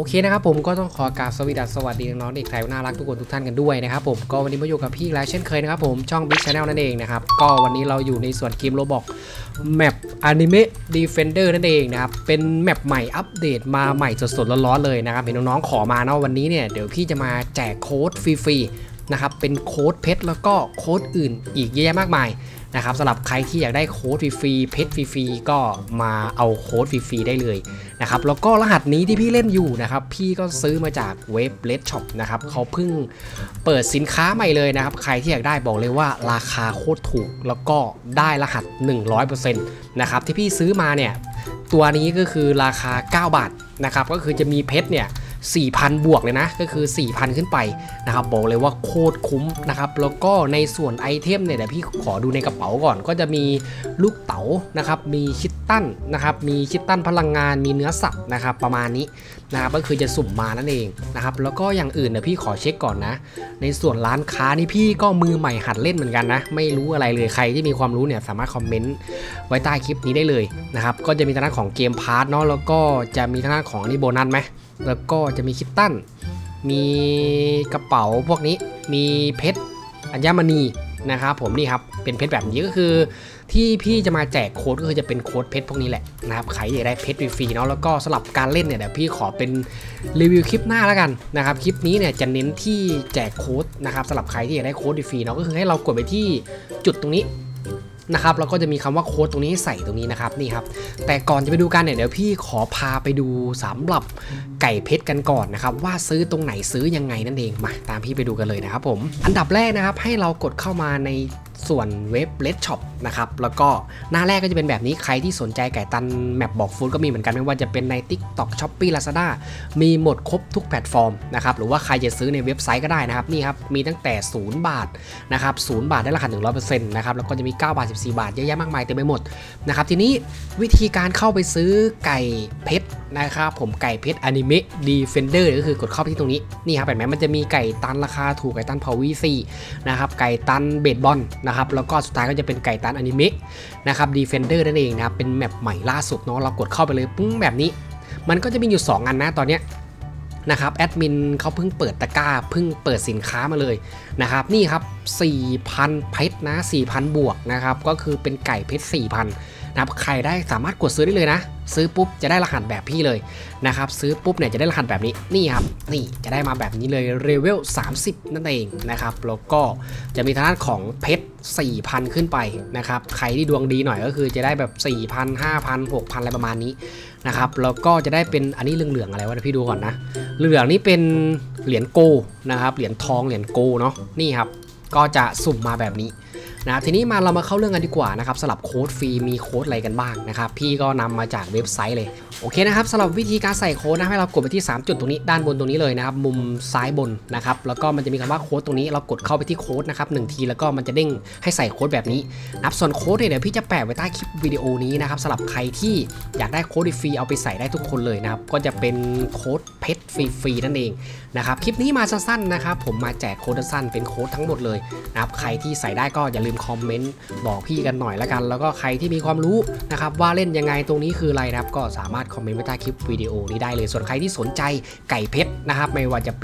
โอเคนะครับผมก็ต้องขอกราบสวัสดีน้องๆเด็กไทยน่ารักทุกคนทุกท่านกันด้วยนะครับผมก็วันนี้มาอยู่กับพี่แล้วเช่นเคยนะครับผมช่อง Big Channel นั่นเองนะครับก็วันนี้เราอยู่ในส่วนเกมโรบอกแมป Anime Defender นั่นเองนะครับเป็นแมปใหม่อัปเดตมาใหม่สดๆร้อนๆเลยนะครับเห็นน้องๆขอมาเนาะวันนี้เนี่ยเดี๋ยวพี่จะมาแจกโค้ดฟรีๆนะครับเป็นโค้ดเพชรแล้วก็โค้ดอื่นอีกเยอะแยะมากมายนะครับสำหรับใครที่อยากได้โค้ดฟรีๆเพชรฟรีๆก็มาเอาโค้ดฟรีๆได้เลยนะครับแล้วก็รหัสนี้ที่พี่เล่นอยู่นะครับพี่ก็ซื้อมาจากเว็บ Red Shop นะครับเขาเพิ่งเปิดสินค้าใหม่เลยนะครับใครที่อยากได้บอกเลยว่าราคาโคตรถูกแล้วก็ได้รหัส 100% นะครับที่พี่ซื้อมาเนี่ยตัวนี้ก็คือราคา9 บาทนะครับก็คือจะมีเพชรเนี่ย4,000 บวกเลยนะก็คือ 4,000 ขึ้นไปนะครับบอกเลยว่าโคตรคุ้มนะครับแล้วก็ในส่วนไอเทมเนี่ยเดี๋ยวพี่ขอดูในกระเป๋าก่อนก็จะมีลูกเต๋านะครับมีคิตตันนะครับมีคิตตันพลังงานมีเนื้อสัตว์นะครับประมาณนี้นะครับก็คือจะสุ่มมานั่นเองนะครับแล้วก็อย่างอื่นเดี๋ยวพี่ขอเช็คก่อนนะในส่วนร้านค้านี่พี่ก็มือใหม่หัดเล่นเหมือนกันนะไม่รู้อะไรเลยใครที่มีความรู้เนี่ยสามารถคอมเมนต์ไว้ใต้คลิปนี้ได้เลยนะครับก็จะมีทางด้านของเกมพาร์ทเนาะแล้วก็จะมีทางด้านของนี่โบนัสไหมแล้วก็จะมีคิตตันมีกระเป๋าพวกนี้มีเพชรอัญมณีนะครับผมนี่ครับเป็นเพชรแบบนี้ก็คือที่พี่จะมาแจกโค้ดก็คือจะเป็นโค้ดเพชรพวกนี้แหละนะครับใครอยากได้เพชรฟรีๆเนาะแล้วก็สำหรับการเล่นเนี่ยเดี๋ยวพี่ขอเป็นรีวิวคลิปหน้าแล้วกันนะครับคลิปนี้เนี่ยจะเน้นที่แจกโค้ดนะครับสำหรับใครที่อยากได้โค้ดฟรีเนาะก็คือให้เรากดไปที่จุดตรงนี้นะครับแล้วก็จะมีคำว่าโค้ดตรงนี้ใส่ตรงนี้นะครับนี่ครับแต่ก่อนจะไปดูกันเนี่ยเดี๋ยวพี่ขอพาไปดูสำหรับไก่เพชรกันก่อนนะครับว่าซื้อตรงไหนซื้อยังไงนั่นเองมาตามพี่ไปดูกันเลยนะครับผมอันดับแรกนะครับให้เรากดเข้ามาในส่วนเว็บ Red Shop นะครับแล้วก็หน้าแรกก็จะเป็นแบบนี้ใครที่สนใจไก่ตันแมปบอกฟู้ดก็มีเหมือนกันไม่ว่าจะเป็นใน TikTok Shopee Lazada มีหมดครบทุกแพลตฟอร์มนะครับหรือว่าใครจะซื้อในเว็บไซต์ก็ได้นะครับนี่ครับมีตั้งแต่0 บาทนะครับ0 บาทได้ราคา 100% นะครับแล้วก็จะมี9 บาท 14 บาทเยอะแยะมากมายเต็มไปหมดนะครับทีนี้วิธีการเข้าไปซื้อไก่เพชรนะครับผมไก่เพชร Anime Defender ก็คือกดเข้าไปที่ตรงนี้นี่ครับเห็นไหมมันจะมีไก่ตันราคาถูกไก่ตันพาววีซีนะครับไก่ตันเบสบอลนะครับแล้วก็สุดท้ายก็จะเป็นไก่ตันอนิเมะนะครับ Defender นั่นเองนะครับเป็นแมปใหม่ล่าสุดเนาะเรากดเข้าไปเลยปุ้งแบบนี้มันก็จะมีอยู่2อันนะตอนเนี้ยนะครับแอดมินเขาเพิ่งเปิดตะกร้าเพิ่งเปิดสินค้ามาเลยนะครับนี่ครับ 4,000 เพชรนะ 4,000 บวกนะครับก็คือเป็นไก่เพชร 4,000 นะครับใครได้สามารถกดซื้อได้เลยนะซื้อปุ๊บจะได้รหัสแบบพี่เลยนะครับซื้อปุ๊บเนี่ยจะได้รหัสแบบนี้นี่ครับนี่จะได้มาแบบนี้เลยเลเวล30นั่นเองนะครับแล้วก็จะมีทางด้านของเพชร 4,000 ขึ้นไปนะครับใครที่ดวงดีหน่อยก็คือจะได้แบบ 4,000 5,000 6,000 อะไรประมาณนี้นะครับแล้วก็จะได้เป็นอันนี้เหลืองๆอะไรวะพี่ดูก่อนนะเหลืองนี่เป็นเหรียญโกนะครับเหรียญทองเหรียญโกเนาะนี่ครับก็จะสุ่มมาแบบนี้นะทีนี้เรามาเข้าเรื่องกันดีกว่านะครับสำหรับโค้ดฟรีมีโค้ดอะไรกันบ้างนะครับพี่ก็นำมาจากเว็บไซต์เลยโอเคนะครับสำหรับวิธีการใส่โค้ดนะให้เรากดไปที่3จุดตรงนี้ด้านบนตรงนี้เลยนะครับมุมซ้ายบนนะครับแล้วก็มันจะมีคำว่าโค้ดตรงนี้เรากดเข้าไปที่โค้ดนะครับ1 ทีแล้วก็มันจะเด้งให้ใส่โค้ดแบบนี้นะครับส่วนโค้ดเนี่ยเดี๋ยวพี่จะแปะไว้ใต้คลิปวิดีโอนี้นะครับสำหรับใครที่อยากได้โค้ดฟรีเอาไปใส่ได้ทุกคนเลยนะครับก็จะเป็นโค้ดเพชรฟรีนั่นเองนะครับคลิปนี้มาสั้นๆนะครับผมมาแจกโค้ดสั้นเป็นโค้ดทั้งหมดเลยนะครับใครที่ใส่ได้ก็อย่าลืมคอมเมนต์บอกพี่กันหน่อยละกันแล้วก็ใครที่มีความรู้นะครับว่าเล่นยังไงตรงนี้คืออะไรนะครับก็สามารถคอมเมนต์ไว้ใต้คลิปวิดีโอนี้ได้เลยส่วนใครที่สนใจไก่เพชรนะครับไม่ว่าจะเป็น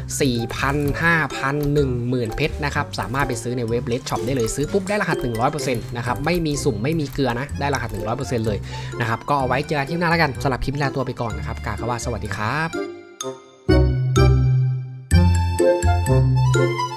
4,000 5,000 10,000 เพชรนะครับสามารถไปซื้อในเว็บ Red Shop ได้เลยซื้อปุ๊บได้รหัส 100% นะครับไม่มีสุ่มไม่มีเกลือนะได้รหัส 100% เลยนะครับก็เอาไว้เจอกันที่หน้าละกันสำหรับคลิปนี้ลาตัวไปก่อนนะครับกล่าวคำว่าสวัสดีครับ